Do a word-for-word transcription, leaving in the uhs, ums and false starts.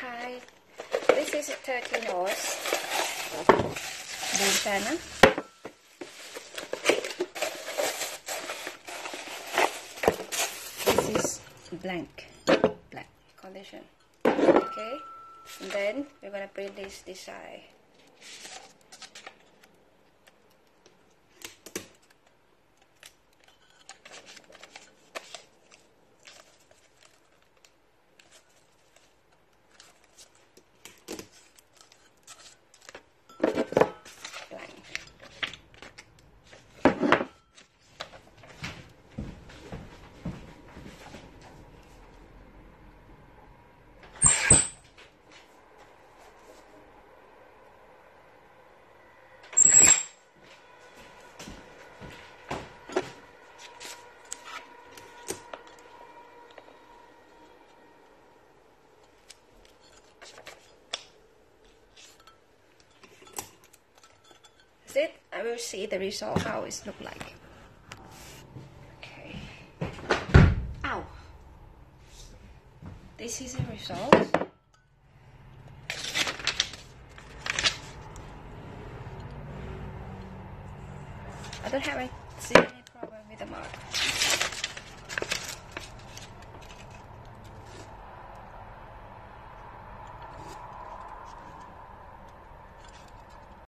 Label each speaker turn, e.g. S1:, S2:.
S1: Hi, this is a thirteen hours boom channel. This is blank, black condition. Okay, and then we're gonna print this this side. It, I will see the result, how it look like. Okay. Ow! This is the result. I don't have any, see any problem with the mark.